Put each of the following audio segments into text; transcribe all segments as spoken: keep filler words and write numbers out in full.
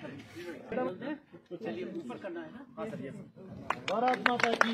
तो चलिए ऊपर करना है ना। हाँ सर, ये भारत माता की।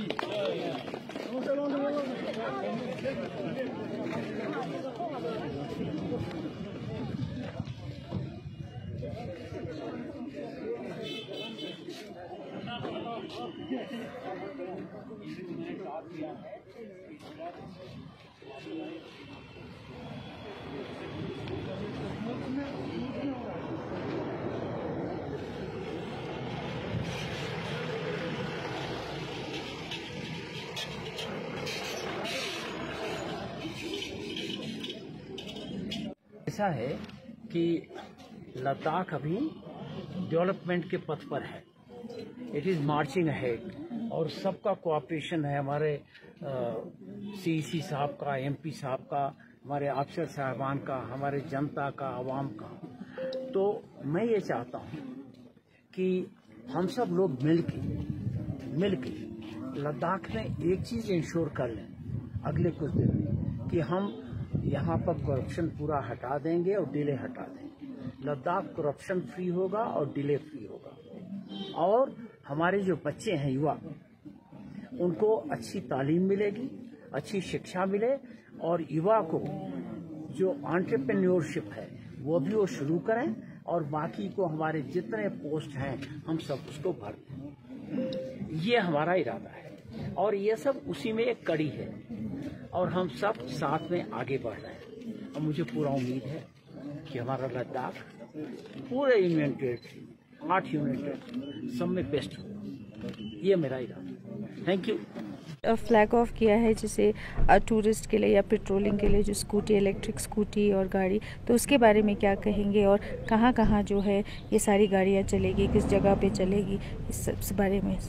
ऐसा है कि लद्दाख अभी डेवलपमेंट के पथ पर है, इट इज़ मार्चिंग अहेड, और सबका कोऑपरेशन है, हमारे सी सी साहब का, एम पी साहब का, हमारे अफसर साहबान का, हमारे जनता का, आवाम का। तो मैं ये चाहता हूँ कि हम सब लोग मिल के मिल के लद्दाख में एक चीज़ इंश्योर कर लें अगले कुछ दिन में, कि हम यहाँ पर करप्शन पूरा हटा देंगे और डिले हटा देंगे। लद्दाख करप्शन फ्री होगा और डिले फ्री होगा, और हमारे जो बच्चे हैं, युवा, उनको अच्छी तालीम मिलेगी, अच्छी शिक्षा मिले, और युवा को जो एंटरप्रेन्योरशिप है वो भी वो शुरू करें, और बाकी को हमारे जितने पोस्ट हैं हम सब उसको भर दें। ये हमारा इरादा है, और ये सब उसी में एक कड़ी है, और हम सब साथ में आगे बढ़ रहे हैं। और मुझे पूरा उम्मीद है कि हमारा लद्दाख पूरे यूनियन टेरिटरी, आठ यूनियन टेरिटरी, सब में बेस्ट होगा। ये मेरा इरादा है। Thank you. फ्लैग ऑफ किया है जैसे टूरिस्ट के लिए या पेट्रोलिंग के लिए जो स्कूटी, इलेक्ट्रिक स्कूटी और गाड़ी, तो उसके बारे में क्या कहेंगे, और कहाँ कहाँ जो है ये सारी गाड़ियाँ चलेगी, किस जगह पे चलेगी, इस सब बारे में।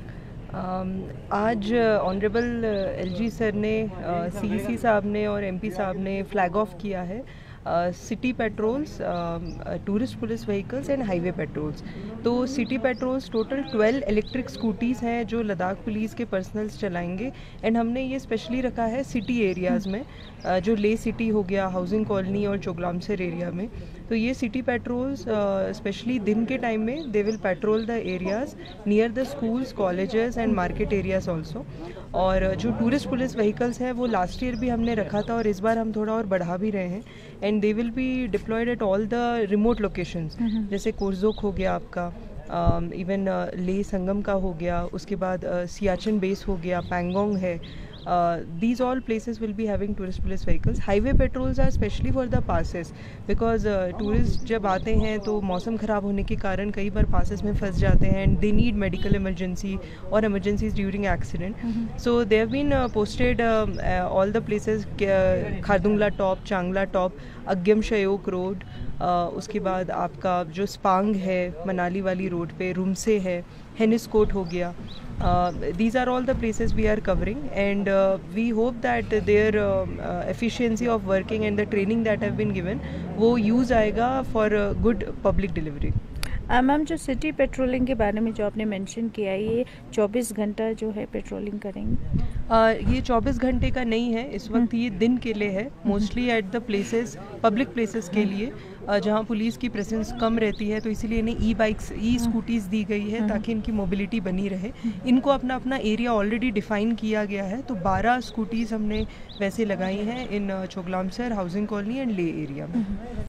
आज ऑनरेबल एलजी सर ने, सीईसी साहब ने और एमपी साहब ने फ्लैग ऑफ किया है city patrols, tourist police vehicles and highway patrols. तो city patrols total twelve electric scooties हैं जो लद्दाख पुलिस के पर्सनल्स चलाएंगे, एंड हमने ये स्पेशली रखा है सिटी एरियाज़ में, uh, जो ले सिटी हो गया, हाउसिंग कॉलोनी और चोगलामसर एरिया में। तो ये सिटी पेट्रोल्स स्पेशली दिन के टाइम में they will patrol the areas near the schools, colleges and market areas also. और जो टूरिस्ट पुलिस व्हीकल्स है वो लास्ट ईयर भी हमने रखा था, और इस बार हम थोड़ा और बढ़ा भी रहे हैं, and they will be deployed at all the remote locations, जैसे कोर्जोक हो गया आपका, इवन uh, ले संगम का हो गया, उसके बाद सियाचिन uh, बेस हो गया, पैंगोंग है। Uh, these all places will be having tourist police vehicles. Highway patrols are specially for the passes, because uh, tourists जब आते हैं तो मौसम ख़राब होने के कारण कई बार passes में फंस जाते हैं, and they need medical emergency or emergencies during accident. Mm-hmm. So they have been uh, posted uh, uh, all the places, uh, Khardungla top, Changla top, Agyam Shyok road, uh, उसके बाद आपका जो स्पांग है मनाली वाली रोड पे, रुमसे है, हेनिसकोट हो गया। Uh, these are all the places we are covering, and uh, we hope that their uh, uh, efficiency of working and the training that have been given वो use आएगा for uh, good public delivery. Ma'am uh, जो city patrolling के बारे में जो आपने mention किया, ये चौबीस घंटा जो है पेट्रोलिंग करेंगे? uh, ये चौबीस घंटे का नहीं है इस वक्त, ये दिन के लिए है, mostly at the places, public places के लिए uh, जहाँ पुलिस की प्रेजेंस कम रहती है, तो इसीलिए इन्हें ई बाइक्स, ई स्कूटीज़ दी गई है ताकि इनकी मोबिलिटी बनी रहे। इनको अपना अपना एरिया ऑलरेडी डिफाइन किया गया है, तो बारह स्कूटीज़ हमने वैसे लगाई हैं in Choglamsar, housing colony and Leh area में।